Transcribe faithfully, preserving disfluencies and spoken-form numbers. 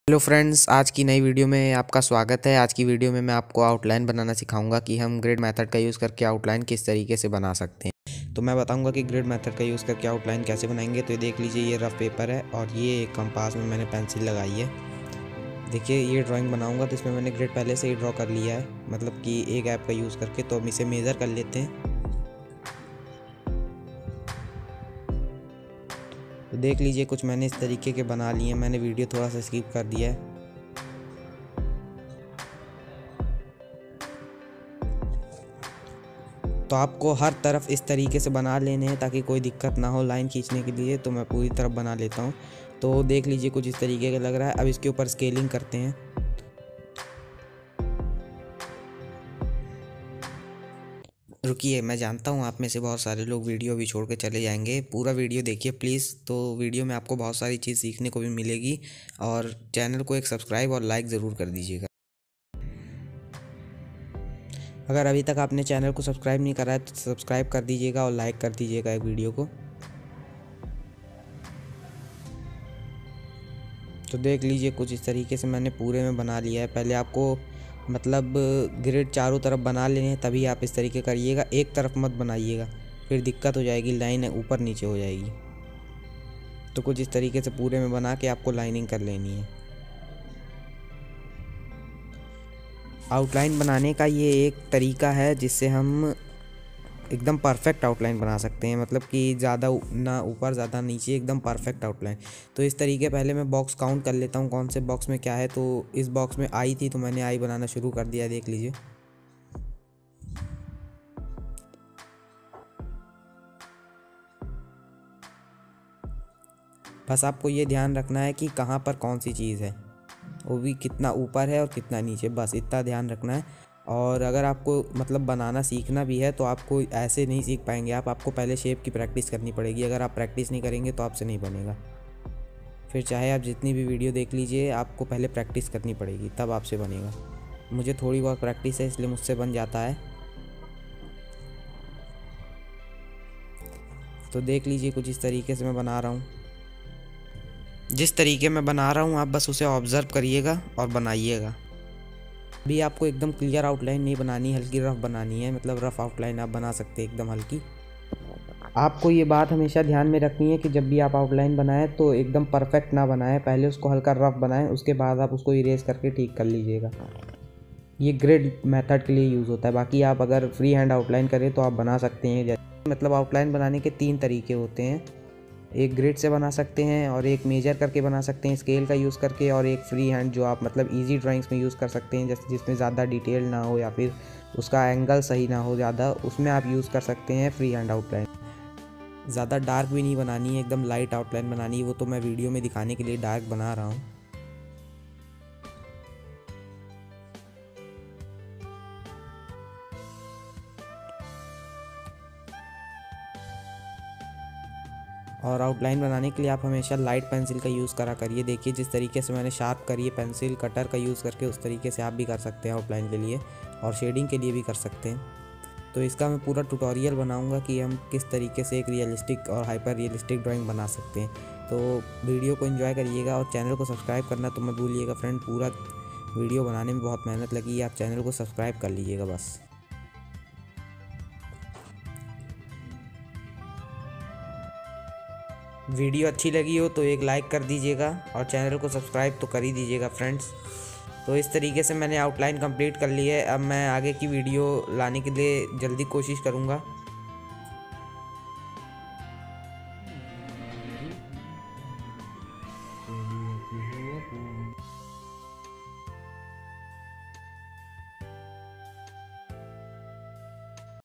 Hello friends, आज की नई वीडियो में आपका स्वागत है। आज की वीडियो में मैं आपको आउटलाइन बनाना सिखाऊंगा कि हम ग्रिड मेथड का यूज़ करके आउटलाइन किस तरीके से बना सकते हैं। तो मैं बताऊंगा कि ग्रिड मेथड का यूज़ करके आउटलाइन कैसे बनाएंगे। तो ये देख लीजिए, ये रफ पेपर है और ये एक कंपास में मैंने पेंसिल लगाई है। देखिए, ये ड्राइंग बनाऊँगा तो इसमें मैंने ग्रिड पहले से ही ड्रॉ कर लिया है, मतलब कि एक ऐप का यूज़ करके। तो हम इसे मेज़र कर लेते हैं। तो देख लीजिए, कुछ मैंने इस तरीके के बना लिए हैं। मैंने वीडियो थोड़ा सा स्किप कर दिया है। तो आपको हर तरफ इस तरीके से बना लेने हैं ताकि कोई दिक्कत ना हो लाइन खींचने के लिए। तो मैं पूरी तरफ बना लेता हूँ। तो देख लीजिए, कुछ इस तरीके का लग रहा है। अब इसके ऊपर स्केलिंग करते हैं। रुकिए, मैं जानता हूँ आप में से बहुत सारे लोग वीडियो भी छोड़ के चले जाएंगे। पूरा वीडियो देखिए प्लीज़। तो वीडियो में आपको बहुत सारी चीज़ सीखने को भी मिलेगी। और चैनल को एक सब्सक्राइब और लाइक ज़रूर कर दीजिएगा। अगर अभी तक आपने चैनल को सब्सक्राइब नहीं करा है तो सब्सक्राइब कर दीजिएगा और लाइक कर दीजिएगा एक वीडियो को। तो देख लीजिए, कुछ इस तरीके से मैंने पूरे में बना लिया है। पहले आपको मतलब ग्रिड चारों तरफ बना लेने हैं, तभी आप इस तरीके करिएगा। एक तरफ मत बनाइएगा, फिर दिक्कत हो जाएगी, लाइन ऊपर नीचे हो जाएगी। तो कुछ इस तरीके से पूरे में बना के आपको लाइनिंग कर लेनी है। आउटलाइन बनाने का ये एक तरीका है जिससे हम एकदम परफेक्ट आउटलाइन बना सकते हैं, मतलब कि ज़्यादा ना ऊपर ज़्यादा नीचे, एकदम परफेक्ट आउटलाइन। तो इस तरीके पहले मैं बॉक्स काउंट कर लेता हूँ कौन से बॉक्स में क्या है। तो इस बॉक्स में आई थी तो मैंने आई बनाना शुरू कर दिया, देख लीजिए। बस आपको ये ध्यान रखना है कि कहाँ पर कौन सी चीज़ है, वो भी कितना ऊपर है और कितना नीचे, बस इतना ध्यान रखना है। और अगर आपको मतलब बनाना सीखना भी है तो आपको ऐसे नहीं सीख पाएंगे आप आपको पहले शेप की प्रैक्टिस करनी पड़ेगी। अगर आप प्रैक्टिस नहीं करेंगे तो आपसे नहीं बनेगा। फिर चाहे आप जितनी भी वीडियो देख लीजिए, आपको पहले प्रैक्टिस करनी पड़ेगी, तब आपसे बनेगा। मुझे थोड़ी बहुत प्रैक्टिस है इसलिए मुझसे बन जाता है। तो देख लीजिए, कुछ इस तरीके से मैं बना रहा हूँ। जिस तरीके मैं बना रहा हूँ आप बस उसे ऑब्ज़र्व करिएगा और बनाइएगा। अभी आपको एकदम क्लियर आउटलाइन नहीं बनानी, हल्की रफ बनानी है। मतलब रफ आउटलाइन आप बना सकते हैं, एकदम हल्की। आपको ये बात हमेशा ध्यान में रखनी है कि जब भी आप आउटलाइन बनाएं तो एकदम परफेक्ट ना बनाएं, पहले उसको हल्का रफ बनाएं, उसके बाद आप उसको इरेज करके ठीक कर लीजिएगा। ये ग्रिड मेथड के लिए यूज़ होता है। बाकी आप अगर फ्री हैंड आउटलाइन करें तो आप बना सकते हैं। जैसे मतलब आउटलाइन बनाने के तीन तरीके होते हैं। एक ग्रिड से बना सकते हैं, और एक मेजर करके बना सकते हैं स्केल का यूज़ करके, और एक फ्री हैंड जो आप मतलब इजी ड्राइंग्स में यूज़ कर सकते हैं, जैसे जिसमें ज़्यादा डिटेल ना हो या फिर उसका एंगल सही ना हो ज़्यादा, उसमें आप यूज़ कर सकते हैं फ्री हैंड आउटलाइन। ज़्यादा डार्क भी नहीं बनानी है, एकदम लाइट आउटलाइन बनानी है। वो तो मैं वीडियो में दिखाने के लिए डार्क बना रहा हूँ। और आउटलाइन बनाने के लिए आप हमेशा लाइट पेंसिल का यूज़ करा करिए। देखिए, जिस तरीके से मैंने शार्प करी है पेंसिल कटर का यूज़ करके, उस तरीके से आप भी कर सकते हैं आउटलाइन के लिए, और शेडिंग के लिए भी कर सकते हैं। तो इसका मैं पूरा ट्यूटोरियल बनाऊंगा कि हम किस तरीके से एक रियलिस्टिक और हाइपर रियलिस्टिक ड्राइंग बना सकते हैं। तो वीडियो को एंजॉय करिएगा और चैनल को सब्सक्राइब करना तो मत भूलिएगा फ्रेंड। पूरा वीडियो बनाने में बहुत मेहनत लगी है, आप चैनल को सब्सक्राइब कर लीजिएगा बस। वीडियो अच्छी लगी हो तो एक लाइक कर दीजिएगा और चैनल को सब्सक्राइब तो कर ही दीजिएगा फ्रेंड्स। तो इस तरीके से मैंने आउटलाइन कंप्लीट कर ली है। अब मैं आगे की वीडियो लाने के लिए जल्दी कोशिश करूँगा।